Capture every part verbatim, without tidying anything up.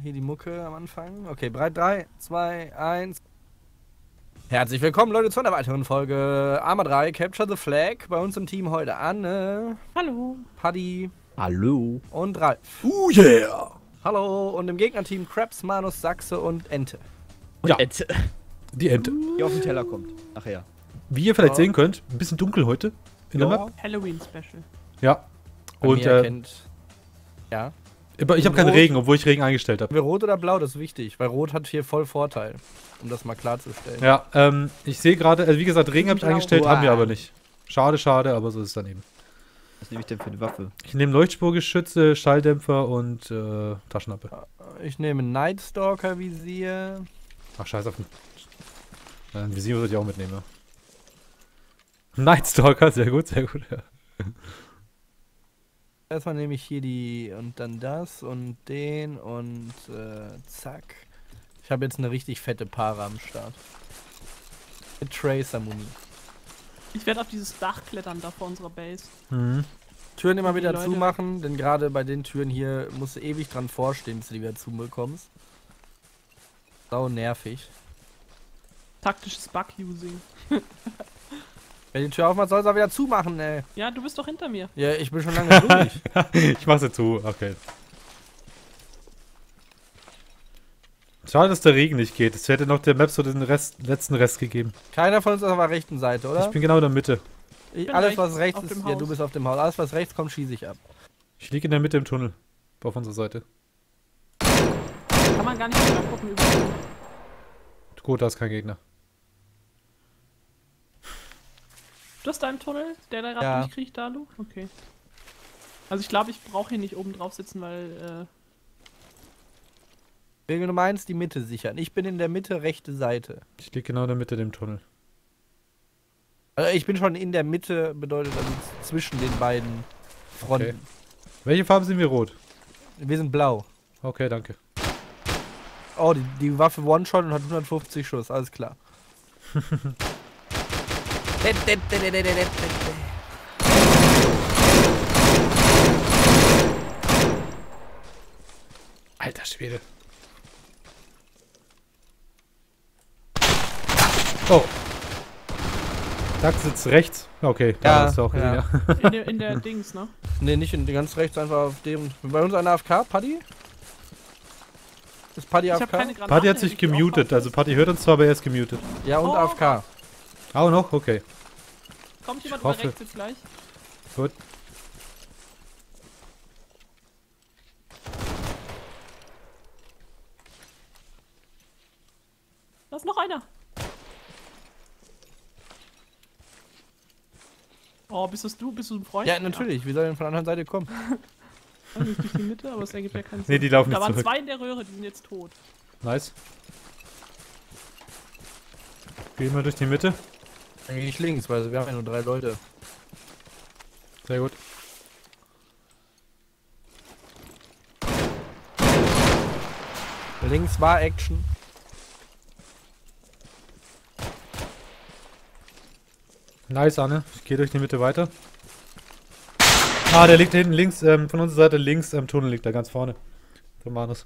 hier die Mucke am Anfang. Okay, bereit? drei, zwei, eins. Herzlich willkommen, Leute, zu einer weiteren Folge Arma drei Capture the Flag. Bei uns im Team heute Anne. Hallo. Paddy. Hallo. Und Ralf. Oh yeah. Hallo. Und im Gegnerteam Krabs, Manus, Sachse und Ente. Und Ja. Ente. Die Ente. Die auf den Teller kommt. Nachher. Wie ihr vielleicht Ja. sehen könnt, ein bisschen dunkel heute in der Map. Halloween-Special. Ja. Bei Und mir äh, erkennt. Ja. aber ich habe keinen Rot. Regen, obwohl ich Regen eingestellt habe. Wir rot oder blau, das ist wichtig, weil rot hat hier voll Vorteil. Um das mal klarzustellen. Ja, ähm, ich sehe gerade, also wie gesagt, Regen habe ich Blau. eingestellt, Wow. haben wir aber nicht. Schade, schade, aber so ist es dann eben. Was nehme ich denn für eine Waffe? Ich nehme Leuchtspurgeschütze, Schalldämpfer und äh, Taschenlampe. Ich nehme Nightstalker Visier. Ach, scheiß auf den. Äh, ein Visier würde ich auch mitnehmen, ja. Nightstalker, sehr gut, sehr gut, ja. Erstmal nehme ich hier die und dann das und den und äh, zack. Ich habe jetzt eine richtig fette Para am Start. Mit Tracer-Muni. Ich werde auf dieses Dach klettern da vor unserer Base. Mhm. Türen immer wieder Leute. zumachen, denn gerade bei den Türen hier musst du ewig dran vorstehen, bis du die wieder zubekommst. Sau nervig. Taktisches Bug-Using. Wer die Tür aufmacht, soll es auch wieder zumachen, ey. Ja, du bist doch hinter mir. Ja, ich bin schon lange durch. Ich mach's jetzt zu, okay. Schade, dass der Regen nicht geht. Es hätte noch der Map so den Rest, letzten Rest gegeben. Keiner von uns ist auf der rechten Seite, oder? Ich bin genau in der Mitte. Ich, bin alles, rechts, was rechts auf ist, dem ja, du Haus. bist auf dem Haus. Alles, was rechts kommt, schieße ich ab. Ich liege in der Mitte im Tunnel. Auf unserer Seite. Kann man gar nicht genau gucken über. Gut, da ist kein Gegner. Du hast da einen Tunnel, der da gerade Ja. durchkriecht, Dalu? Okay. Also ich glaube, ich brauche hier nicht oben drauf sitzen, weil, Regel Nummer eins, die Mitte sichern. Ich bin in der Mitte, rechte Seite. Ich liege genau in der Mitte dem Tunnel. Also ich bin schon in der Mitte, bedeutet also zwischen den beiden Fronten. Okay. Welche Farbe sind wir? Rot. Wir sind blau. Okay, danke. Oh, die, die Waffe One-Shot und hat hundertfünfzig Schuss, alles klar. Alter Schwede. Oh. Dax sitzt rechts. Okay, da Ja, ist er auch ja. wieder. in der, in der Dings, ne? Ne, nicht in ganz rechts, einfach auf dem. Bei uns einer A F K, Paddy? Ist Paddy Ich habe A F K? keine Granate. Paddy hat hätte sich ich die auch gemutet. kaufen Also Paddy hört uns zwar, aber er ist gemutet. Ja, und Oh. A F K. Auch noch? Okay. müssen. Kommt jemand Ich bei hoffe. rechts jetzt gleich? Gut. Da ist noch einer. Oh, bist das du? Bist du ein Freund? Ja, natürlich. Wie soll denn von der anderen Seite kommen? Ja, nicht durch die Mitte, aber es ergibt ja keinen Sinn. Nee, die laufen Da nicht waren zurück. zwei in der Röhre, die sind jetzt tot. Nice. Gehen wir durch die Mitte. Eigentlich links, weil wir haben ja nur drei Leute. Sehr gut. Links war Action. Nice, Anne. Ich gehe durch die Mitte weiter. Ah, der liegt hinten links, ähm, von unserer Seite links am Tunnel liegt er ganz vorne. Der Manus.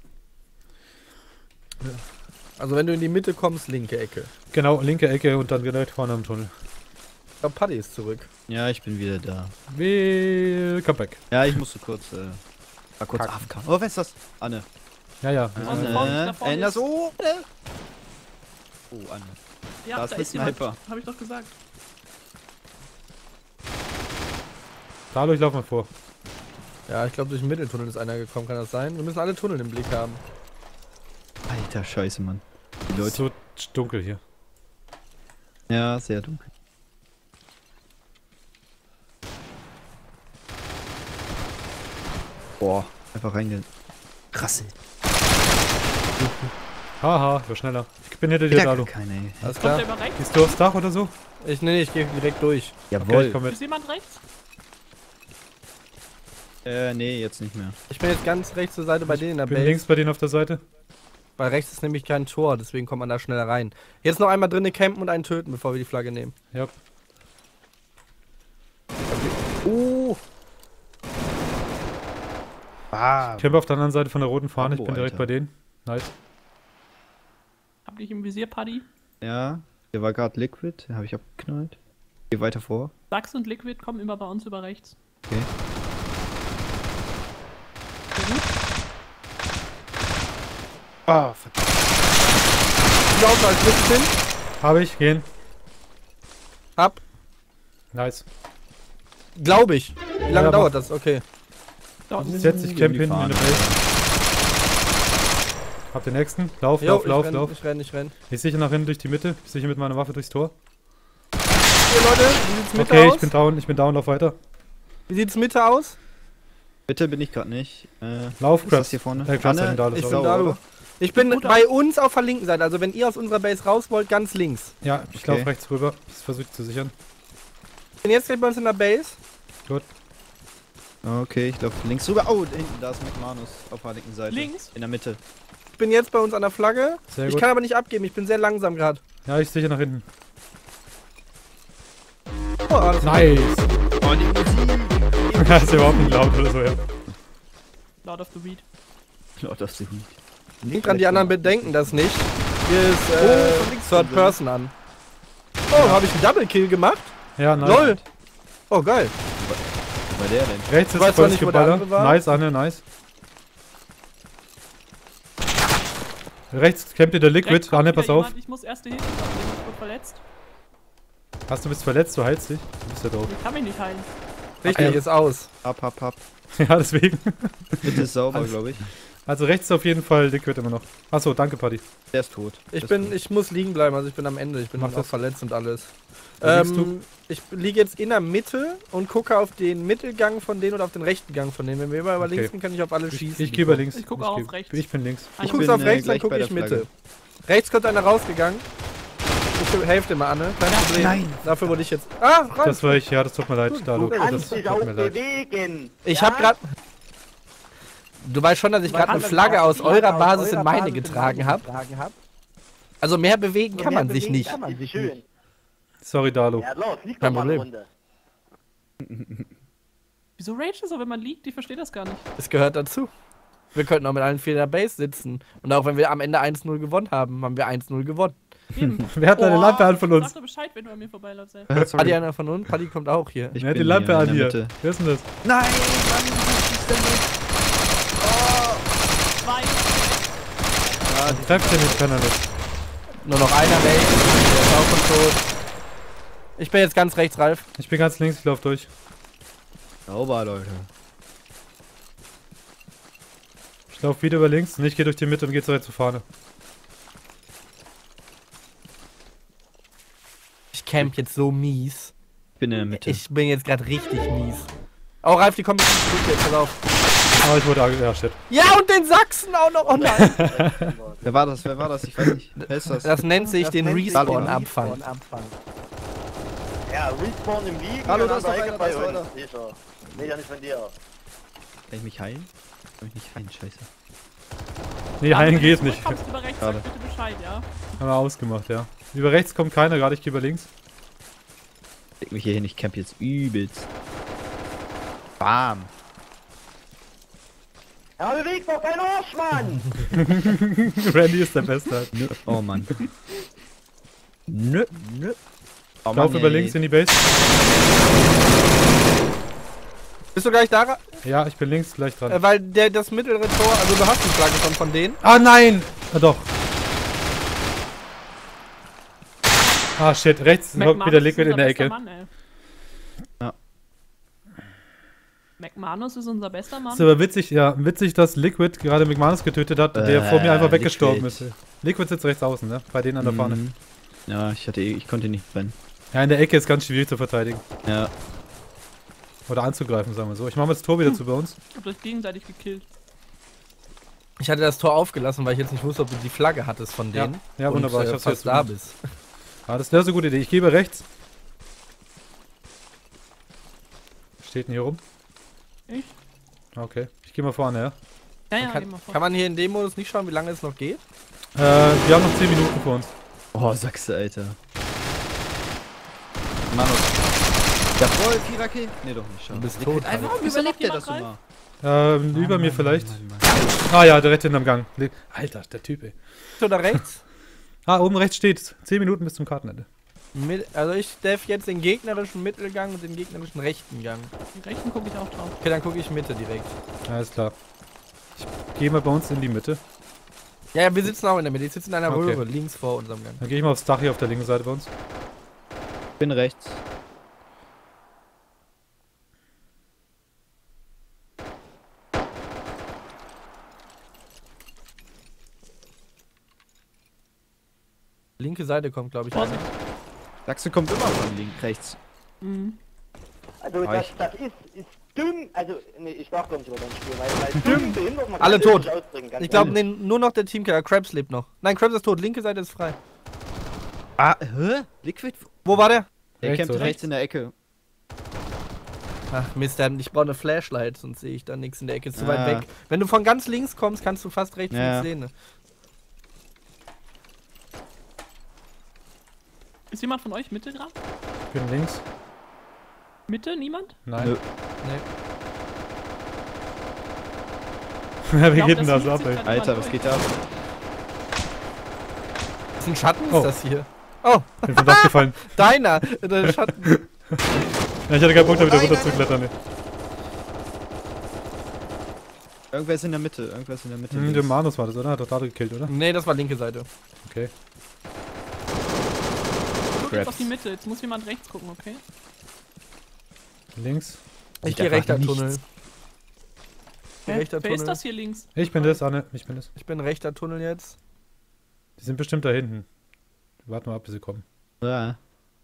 Also wenn du in die Mitte kommst, linke Ecke. Genau, linke Ecke und dann direkt vorne am Tunnel. Ich glaube, Paddy ist zurück. Ja, ich bin wieder da. Welcome back. Ja, ich musste kurz, äh, war kurz Kacken. A F K. Oh, wer ist das? Anne. Ja, ja. vorne, Anne. da vorne Äh, das ist- oh, äh. Oh, Anne. Ja, Da ist da ein ist jemand. Sniper. Hab ich doch gesagt. Dadurch laufen wir vor. Ja, ich glaube, durch den Mitteltunnel ist einer gekommen, kann das sein? Wir müssen alle Tunnel im Blick haben. Alter Scheiße, Mann. Die Es ist Leute. so dunkel hier. Ja, sehr dunkel. Boah, einfach reingerasselt. Haha, ich war schneller. Ich bin hinter dir, Wieder Dalu. keine, ey. Alles Kommt klar? der über rechts? Gehst du aufs Dach oder so? Ich, nee, nee, ich gehe direkt durch. Okay, Jawohl. ich komm mit. Ist jemand rechts? äh, nee, jetzt nicht mehr. Ich bin jetzt ganz rechts zur Seite bei denen in der Bin Base. links bei denen auf der Seite. Weil rechts ist nämlich kein Tor, deswegen kommt man da schneller rein. Jetzt noch einmal drinnen campen und einen töten, bevor wir die Flagge nehmen. Ja. Oh! Ah! Ich kämpfe auf der anderen Seite von der roten Fahne. Ich Rambo, bin direkt Alter. bei denen. Nice. Hab dich im Visier, Paddy. Ja, der war gerade Liquid, den habe ich abgeknallt. Geh weiter vor. Sachs und Liquid kommen immer bei uns über rechts. Okay. Sehr gut. Ah, verdammt. Ich laufe als Liquid hin. Hab ich, gehen. Ab. Nice. Glaube ich. Wie lange Ja, dauert das? Okay. Dort ist Setz dich, camp die hinten in der Fahne. Base. Hab den nächsten. Lauf, Jo, lauf, ich lauf, renn, lauf. Ich renn, ich renn. Ich sicher nach hinten durch die Mitte. Ich sicher mit meiner Waffe durchs Tor. Hier, Leute, wie sieht's Mitte Okay, aus? ich bin down, ich bin down, lauf weiter. Wie sieht's Mitte aus? Bitte bin ich gerade nicht. Äh, Lauf, ist Krabs. das hier vorne? Äh, Krabs, Anne, ein Dalu, Ich sorry. bin sauber, da. oder? Ich bin Gut bei uns auf der linken Seite. Also wenn ihr aus unserer Base raus wollt, ganz links. Ja, ich Okay. lauf rechts rüber. Ich versuche zu sichern. Ich bin jetzt gleich bei uns in der Base. Okay, ich laufe links rüber. Oh, da hinten, da ist McManus auf der linken Seite. links. In der Mitte. Ich bin jetzt bei uns an der Flagge. Sehr Ich gut. kann aber nicht abgeben. Ich bin sehr langsam gerade. Ja, ich sicher nach hinten. Oh, alles Nice. Oh, die Musik! Das ist überhaupt nicht laut oder so, ja. Lord of the Weed. Oh, das ist gut. Liegt dran, die anderen bedenken das nicht. Hier ist Oh, äh, von links Third kommt Person an. Oh, habe ich einen Double Kill gemacht? Ja, nice. Lol. Oh, geil. Wo war der denn? Rechts Ich ist weiß zwar volles nicht, wo der Geballer. andere war. Nice, Anne, nice. Rechts campt ihr der Liquid. Rechts kommt Anne, wieder pass auf. jemand. Ich muss erste Hilfe machen. Ich wurde verletzt. Hast du bist verletzt, du heilst dich. Du bist ja doof. Ich kann mich nicht heilen. Richtig, Okay. ist aus. Hab, hab, hab. Ja, deswegen. Bitte ist sauber, Alles- glaube ich. Also rechts auf jeden Fall Liquid immer noch. Achso, danke, Paddy. Der ist tot. Ich Der bin, ist tot. ich muss liegen bleiben, also ich bin am Ende. Ich bin Mach auch das. verletzt und alles. Wo liegst Ähm, ich liege jetzt in der Mitte und gucke auf den Mittelgang von denen oder auf den rechten Gang von denen. Wenn wir immer über Okay. links gehen, kann ich auf alle Ich, schießen. ich gehe über links. Ich gucke auch geh- auf rechts. Ich bin links. Du Ich guckst bin, auf äh, rechts, dann gleich gucke bei ich der Mitte. Flagge. Rechts kommt einer rausgegangen. Ich helfe dir mal, Anne. Kein Problem. nein. Dafür wurde ich jetzt... Ah, rein. Das war ich, ja, das tut mir leid, Dalu. Du Das kannst dich tut auch mir leid. bewegen. Ich ja? hab grad... Du weißt schon, dass ich gerade eine Flagge aus eurer Basis in meine getragen habe. Also mehr bewegen kann man sich nicht. Kann man sich schön. Sorry, Dalu. Ja, los, liegt Kein doch mal eine Problem. Runde. Wieso rage das so, wenn man liegt? Ich verstehe das gar nicht. Es gehört dazu. Wir könnten auch mit allen vier in der Base sitzen. Und auch wenn wir am Ende eins null gewonnen haben, haben wir eins null gewonnen. Eben. Wer hat eine Oh, Lampe an von Sag uns? doch Bescheid, wenn du an mir vorbeiläufst, ey. Äh, Paddy sorry. einer von uns? Paddy kommt auch hier. Ich Wer hat die bin Lampe hier an in der hier? Mitte. Wer ist denn das? Nein, Mann, was ist denn das? Zwei. Ja, die Trefft den nicht, kann er nicht. Nur noch einer weg. Der ist auch schon tot. Ich bin jetzt ganz rechts, Ralf. Ich bin ganz links, ich lauf durch. sauber, Leute. Ich lauf wieder über links und ich gehe durch die Mitte und gehe zurück zur Fahne. Ich camp jetzt so mies. Ich bin in der Mitte. Ich bin jetzt gerade richtig mies. Oh, Ralf, die kommen jetzt zurück jetzt. Pass auf. Aber ich wurde ange... Ja, shit. Ja, und den Sachsen auch noch. Oh nein. Wer war das? Wer war das? Ich weiß nicht. Wer ist das? Das nennt sich den Respawn-Abfang. Ja, Respawn im Liegen. Hallo, und da ist an noch der einer, Ecke da ist bei noch uns. einer. Sicher. Nee, ja nicht von dir. Kann ich mich heilen? Kann ich nicht heilen, scheiße. Nee, heilen geht nicht. Du kommst über rechts, Schade. sag bitte Bescheid, ja? Haben wir ausgemacht, ja. Über rechts kommt keiner, gerade ich gehe über links. Leg mich hier hin, ich camp jetzt übelst. Bam. Ja, bewegt doch kein Arsch, Mann! Randy ist der Beste halt. Nö. Oh Mann. Nö, nö. Oh, Ich lauf über ey. links in die Base. Bist du gleich da? Ra- Ja, ich bin links gleich dran. Äh, weil der, das mittlere Tor, also du hast die Flagge schon von denen. Ah nein! Ah doch. Ah shit, rechts hockt McManus wieder ist Liquid unser in der bester Ecke. Mann, ey. Ja. McManus ist unser bester Mann. Ist aber witzig, ja, witzig, dass Liquid gerade McManus getötet hat, der Äh, vor mir einfach weggestorben Liquid. ist. Liquid sitzt rechts außen, ne? Bei denen an der Fahne. Mhm. Ja, ich hatte eh- ich konnte nicht rennen. Ja, in der Ecke ist ganz schwierig zu verteidigen. Ja. Oder anzugreifen, sagen wir so. Ich mache mal das Tor wieder zu bei uns. Habt euch gegenseitig gekillt. Ich hatte das Tor aufgelassen, weil ich jetzt nicht wusste, ob du die Flagge hattest von Ja, denen. ja wunderbar, Und, ich äh, hab's fast jetzt da gemacht. bist. Ah, das wäre so eine gute Idee. Ich gebe rechts. Steht denn hier rum? Ich? Okay. Ich gehe mal vorne, ja. Ja, ja, geh Kann, mal vor. kann man hier in dem Modus nicht schauen, wie lange es noch geht? Äh, wir haben noch zehn Minuten vor uns. Oh, Sachse, Alter. Manus. Jawohl, Vierer Kill. Nee, doch nicht, schade. Du bist Liquid tot, einfach. Alter. Wie Ist da noch überlebt der jemand das drauf? immer? Ähm, über mir vielleicht. Mann, Mann. Ah ja, direkt hinterm Gang. Le- Alter, der Typ, ey. Oder rechts? Ah, oben rechts steht. zehn Minuten bis zum Kartenende. Mit, also ich def jetzt den gegnerischen Mittelgang und den gegnerischen rechten Gang. Den rechten gucke ich auch drauf. Okay, dann gucke ich Mitte direkt. Alles klar. Ich gehe mal bei uns in die Mitte. Ja, ja, wir sitzen auch in der Mitte. Ich sitze in einer Okay. Röhre, links vor unserem Gang. Dann gehe ich mal aufs Dach hier auf der linken Seite bei uns. Ich bin rechts. Linke Seite kommt, glaube ich. einer. Vorsicht. Sachse kommt immer von links, rechts. Mhm. Also das, Reich. das ist, ist dumm, also nee, ich darf gar nicht über dein Spiel, weil, weil dumm behindert man Alle kann tot. nicht ausdrücken, ganz Ich glaube, ehrlich. nee, nur noch der Teamkiller. Krabs lebt noch. Nein, Krabs ist tot. Linke Seite ist frei. Ah, hä? Liquid? Wo war der? Der Rechts, kämpft oder? rechts in der Ecke. Ach Mist, dann- ich brauche eine Flashlight, sonst sehe ich da nichts in der Ecke. Ist zu Ah. weit weg. Wenn du von ganz links kommst, kannst du fast rechts Ja. nichts sehen. Ne? Ist jemand von euch Mitte gerade? Ich bin links. Mitte? Niemand? Nein. Nö. Ja, wie glaub, geht denn das das ab, liegt sich ey? grad- Alter, was geht da ab? Ist ein Schatten Oh. ist das hier? Oh, Bin vom Dach gefallen. deiner! Der Schatten. Ja, ich hatte keinen Bock, da wieder Nein, runter nein, zu klettern, ey. Irgendwer ist in der Mitte, irgendwer ist in der Mitte. Hm, links. der Manus war das, oder? Hat doch da gekillt, oder? Nee, das war linke Seite. Okay. Guck Crabs. jetzt auf die Mitte. Jetzt muss jemand rechts gucken, okay? Links. Ich Sieht gehe einfach rechter nichts. Tunnel. Hä? Rechter Wer ist Tunnel. das hier links? Ich bin das, Anne. Ich bin das. Ich bin rechter Tunnel jetzt. Die sind bestimmt da hinten. Warten wir ab, bis sie kommen. Ja.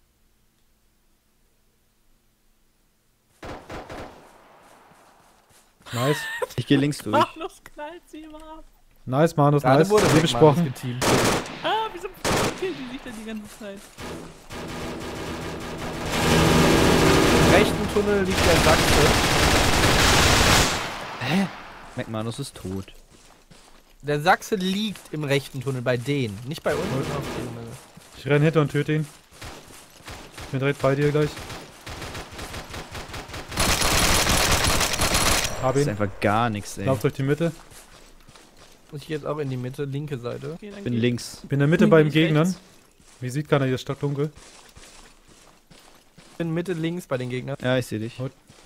Nice. Ich gehe links durch. Manus knallt sie immer ab. Nice, Manus, Gerade nice. wurde Wie weg, besprochen. Manus geteamt. Ah, wieso killen die sich denn die ganze Zeit? Im rechten Tunnel liegt der Sachse. Hä? McManus ist tot. Der Sachse liegt im rechten Tunnel bei denen. Nicht bei uns. sondern auf denen. Ich renn hinter und töte ihn. Ich bin direkt bei dir gleich. Hab Das ist ihn. einfach gar nichts, ey. Lauf durch die Mitte. Ich gehe jetzt auch in die Mitte, linke Seite. Okay, dann Ich bin geh- links. Bin in der Mitte Hm, bei den ich Gegnern. rechts. Wie sieht keiner hier stockdunkel? Ich bin Mitte links bei den Gegnern. Ja, ich sehe dich.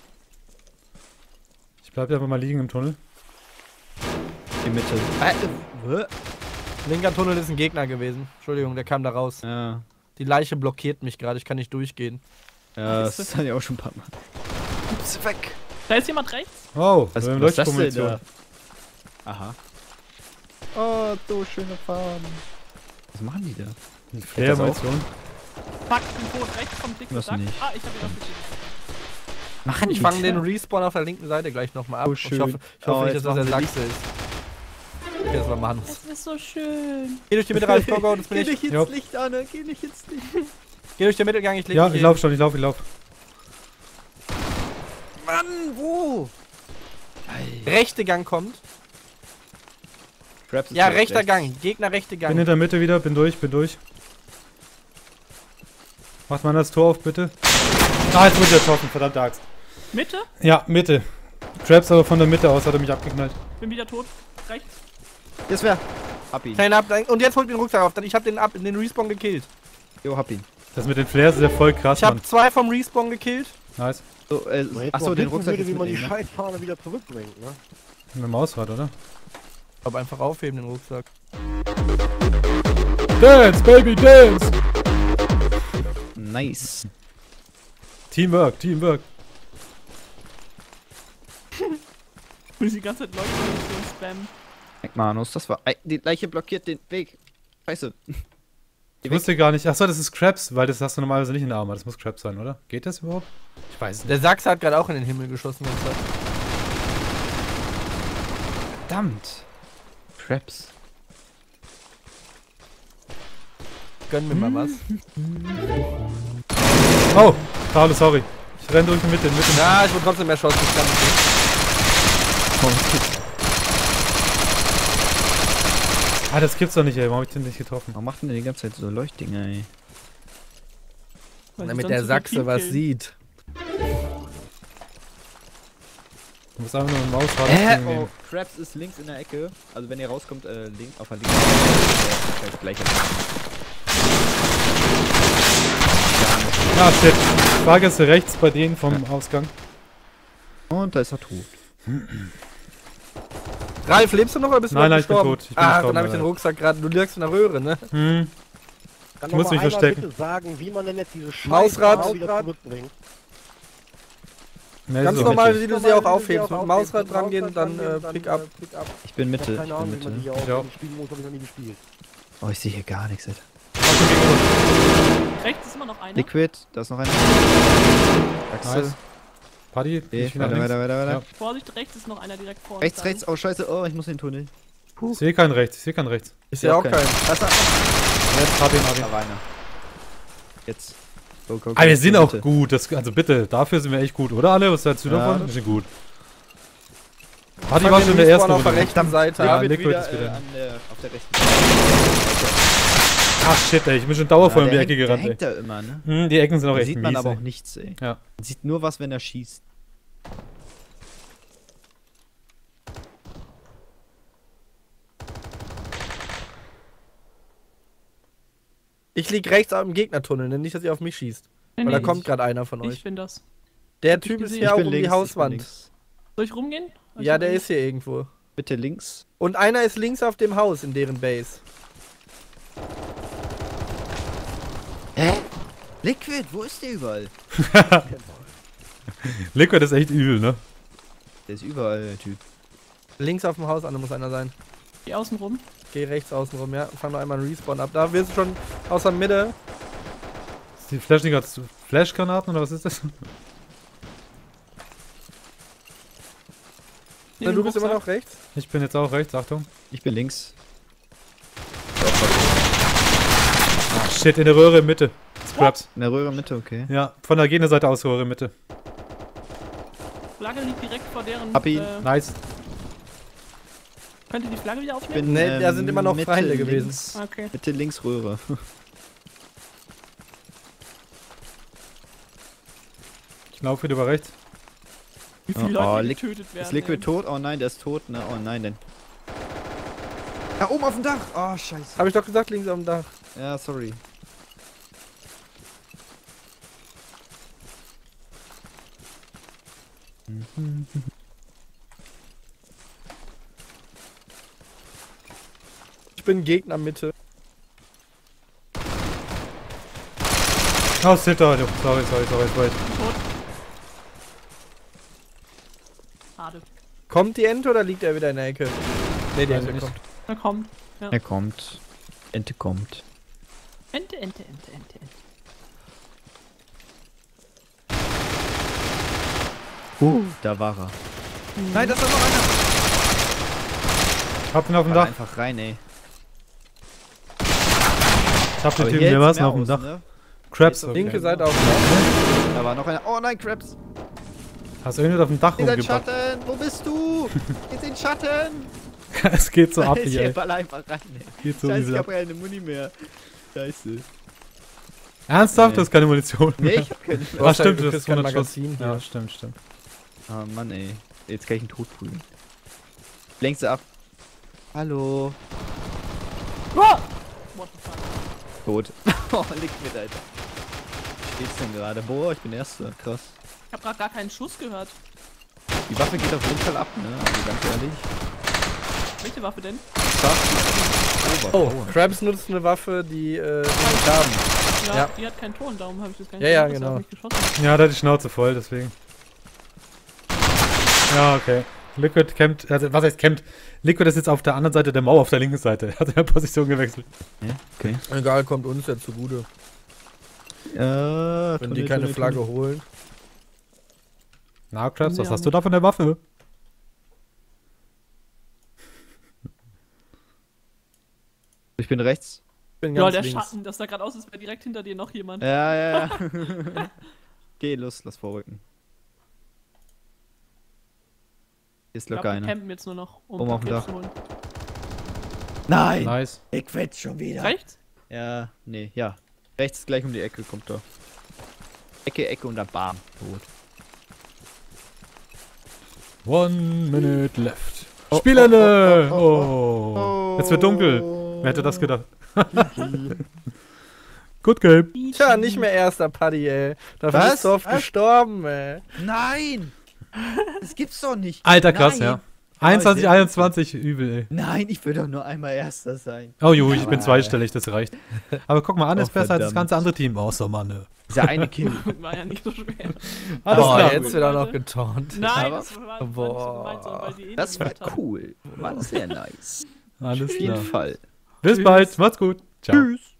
Ich bleib einfach mal liegen im Tunnel. Die Mitte. Ah, äh, Linker Tunnel ist ein Gegner gewesen. Entschuldigung, der kam da raus. ja. Die Leiche blockiert mich gerade, ich kann nicht durchgehen. Ja, Ach, das ist das- hatte ich auch schon ein paar Mal. Ups, weg. Da ist jemand rechts? Oh, Was, wir haben was ist das denn Leuchtkombination. da? Aha. Oh, so schöne Farben. Was machen die da? Flare-Munition. Fuck, ich bin tot. Rechts vom Dick Was gesagt. nicht? Ah, ich hab ihn aufgekriegt. Machen Ich fange den Respawn auf der linken Seite gleich nochmal ab. Oh, Und schön. Ich hoffe, ich hoffe Oh, nicht, jetzt dass das der machen wir Sachse ist. Okay, das war Manus. Das ist so schön. Geh durch die Mitte rein, go, go, das bin ich. ins Jo. Licht, Anne. Geh nicht ins Licht. Geh durch den Mittelgang, ich leg Ja, mich ich hin. lauf schon, ich lauf, ich lauf. Mann, wo? Rechte Gang kommt. Traps ist Ja, jetzt rechter rechts. Gang. Gegner rechte Bin Gang. in der Mitte wieder, bin durch, bin durch. Macht man das Tor auf, bitte. Ah, jetzt wurde ich erschossen, verdammte Axt. Mitte? Ja, Mitte. Traps aber von der Mitte aus hat er mich abgeknallt. Bin wieder tot. Rechts. Das wär. Hab ihn. Kleiner Ab und jetzt holt den Rucksack auf. Dann ich hab den, ab, den Respawn gekillt. Jo, hab ihn. Das mit den Flares ist ja voll krass, Ich hab Mann. zwei vom Respawn gekillt. Nice. So, äh, achso, den Rucksack würde, ist wie man die mitnehmen, ne? Scheißfahne wieder zurückbringt, ne? Mit dem Mausrad, oder? Aber einfach aufheben den Rucksack. Dance, baby, dance! Nice. Teamwork, Teamwork. Muss die ganze Zeit Leute spammen. McManus, das war. Ei, die Leiche blockiert den Weg. Scheiße. Ich wusste gar nicht. Achso, das ist Krabs, weil das hast du normalerweise nicht in der Arme. Das muss Krabs sein, oder? Geht das überhaupt? Ich weiß es nicht. Der Sachse hat gerade auch in den Himmel geschossen. wenn es hat. Verdammt. Traps. Gönn mir mal was. Oh, Paolo, sorry. Ich renn durch die Mitte, Mitte. Ja, ich wurde trotzdem erschossen. Ich kann nicht. Ah, das gibt's doch nicht, ey. Warum hab ich den nicht getroffen? Warum macht denn der die ganze Zeit so Leuchtdinger, ey? Weil sie Damit sonst der so Sachse viel was killen. sieht. Du musst einfach nur mit dem Mausrad Hä? nehmen. Oh, Krabs ist links in der Ecke. Also wenn ihr rauskommt, äh, links auf der linken Seite. Gleich Ah, shit. Fahrgäste rechts bei denen vom Ausgang. Und da ist er tot. Ralf, lebst du noch oder bist du Nein, noch nein, ich bin gestorben? tot. Ich bin ah, gestorben, dann habe ich den leider. Rucksack gerade. Du lagst in der Röhre, ne? Hm. Kann Ich muss noch mich mal einer verstecken. bitte sagen, wie man denn jetzt diese Scheiße Mausrad. wieder zurückbringt? Nee, Ganz so normal, richtig. wie du sie auch aufhebst. Mit dem Mausrad dran gehen, dann äh, Pick up. Ich bin Mitte. Ich hab Ich keine Ahnung, bin wie man die Mitte. hier Ich auch. auch spielen muss, hab ich noch nie gespielt. Oh, ich sehe hier gar nichts, Alter. Rechts ist immer noch einer. Liquid, da ist noch einer. Axel. Nice. Paddy, Okay, ich wieder weiter, links. weiter, weiter, weiter. Ja. Vorsicht, rechts ist noch einer direkt vor uns. Rechts, dran. rechts, oh scheiße, oh, ich muss in den Tunnel. Ich sehe keinen rechts, ich sehe keinen rechts. Ich sehe auch Okay. keinen. Das ist Jetzt hab ihn, hab ihn. da war einer. Jetzt. Go, go, go. Ah, wir sind auch Mitte. gut. Das, also bitte, dafür sind wir echt gut, oder alle? Was sagst du Ja, davon? das- Wir sind gut. Paddy war schon in der ersten auf der Runde. rechten Seite. Ja, Liquid, Liquid wieder, ist wieder. äh, an der, auf der rechten Seite. Ach shit, ey, ich bin schon dauervoll Ja, um die der Ecke hängt- der gerannt, ey. hängt da immer, ne? Hm, die Ecken sind auch Da echt sieht man mies, aber ey. auch nichts, ey. Ja. Man sieht nur was, wenn er schießt. Ich lieg rechts am Gegnertunnel, ne? Nicht, dass ihr auf mich schießt. Nee, Weil da nee, kommt gerade einer von ich euch. bin das. Der hab ich Typ ist gesehen. hier Ich auch bin um links, die ich bin Hauswand. links. Soll ich rumgehen? Ich Ja, hab der einen- ist hier irgendwo. Bitte links. Und einer ist links auf dem Haus in deren Base. Hä? Liquid, wo ist der überall? Liquid ist echt übel, ne? Der ist überall, der Typ. Links auf dem Haus, Anne muss einer sein. Geh außen rum. Geh rechts außen rum, ja. Fang noch einmal einen Respawn ab. Da wirst du schon aus der Mitte. Ist die Flash nicht gerade Flashgranaten oder was ist das? Nimm du den bist immer Rucksack. noch rechts. Ich bin jetzt auch rechts, Achtung. Ich bin links. Ah, shit, in der Röhre in Mitte. Scraps. In der Röhre Mitte, okay. Ja, von der Gegnerseite aus Röhre in Mitte. Flagge liegt direkt vor deren. Hab ihn. Äh, Nice. könnt ihr die Flagge wieder Ich aufnehmen? bin, Ne, da ähm, sind immer noch Mitte Feinde gewesen. links. Okay. Mitte links Röhre. Ich laufe wieder über rechts. Wie viele Oh, oh, Leute Liq- getötet werden. Ist Liquid ey. tot? Oh nein, der ist tot. Ne? Oh nein, denn. Da oben auf dem Dach. Oh, scheiße. Hab ich doch gesagt, links auf dem Dach. Ja, sorry. Ich bin Gegner Mitte. Oh, shit, oh, sorry, sorry, sorry, sorry. Tot. Schade. Kommt die Ente oder liegt er wieder in der Ecke? Ne, die Weiß Ente ich nicht. kommt. Na komm. Er kommt. Ente kommt. Ente, Ente, Ente, Ente, Ente. Uh, da war er. Nein, das ist noch einer. Ich hab ihn auf dem Fall Dach. einfach rein, ey. Ich hab den Aber Typen, hier der hält's war's mehr noch auf dem aus, Dach. ne? Crabs. Linke Linke Okay. Seite auf dem Dach. Da war noch einer. Oh nein, Crabs. Hast du irgendwas auf dem Dach In den rumgepackt? Schatten. Wo bist du? In den Schatten. Es geht so ab Ist hier, hier ey. Ball einfach rein, ey. Geht so Scheiße, easy ich ab. hab keine Muni mehr. Scheiße. Ernsthaft? Nee. Du hast keine Munition Nee, mehr? ich hab keine Du mehr. hast Ah, stimmt, halt- du du hast kriegst kein hundert Schuss. Magazin hier. Ja, stimmt, stimmt. Oh Mann, ey. Jetzt kann ich ihn totprügeln. Lenkst du ab. Hallo. Ah! What the fuck? Tot. Oh, Liquid, Alter. Wie steht's denn gerade? Boah, ich bin Erster. Krass. Ich hab grad gar keinen Schuss gehört. Die Waffe geht auf jeden Fall ab, ne? Also ganz ehrlich. Welche Waffe denn? Oh, Krabs nutzt eine Waffe, die äh, den Schaden. Ja, Ja. die hat keinen Ton, darum habe ich das gar Ja, ja, gehört, dass er genau. auf mich geschossen hat. Ja, da hat die Schnauze voll, deswegen. Ja, okay. Liquid campt, also was heißt campt? Liquid ist jetzt auf der anderen Seite der Mauer, auf der linken Seite. Er hat seine Position gewechselt. Ja, okay. Egal, kommt uns ja zugute. Ja, Wenn die keine Flagge holen. Na, Krabs, Sie was haben- hast du da von der Waffe? Ich bin rechts. Ich bin Ja, ganz der links. Schatten, das sah gerade aus, als wäre direkt hinter dir noch jemand. Ja, ja, ja. Geh, los, lass vorrücken. Hier ist Ich glaub, locker wir einer. campen jetzt nur noch, um Oben auf dem Paket Dach. zu holen. Nein! Nice. Ich quetsch schon wieder. Rechts? Ja, nee, ja. Rechts gleich um die Ecke kommt er. Ecke, Ecke und dann bam. Tot. One minute left. Spielende! Oh. Jetzt wird dunkel. Wer hätte das gedacht? Good game. Tja, nicht mehr erster Paddy, ey. Dafür Was? bist du oft Was? gestorben, ey. Nein! Das gibt's doch nicht. Alter, krass, Nein. ja. einundzwanzig, einundzwanzig, übel, ey. Nein, ich will doch nur einmal Erster sein. Oh jo, ich bin Aber- zweistellig, das reicht. Aber guck mal an, Oh, ist besser als das verdammt. ganze andere Team. Außer Mann. Dieser eine Kill. War ja nicht so schwer. Alles oh, klar. jetzt wird auch noch getaunt. Nein, Aber- das war, war nicht so Boah. gemeint, sondern weil die eh Das nicht war gemacht haben. cool. War sehr nice. Alles Auf jeden klar. Fall. Bis bald, macht's gut. Ciao. Tschüss.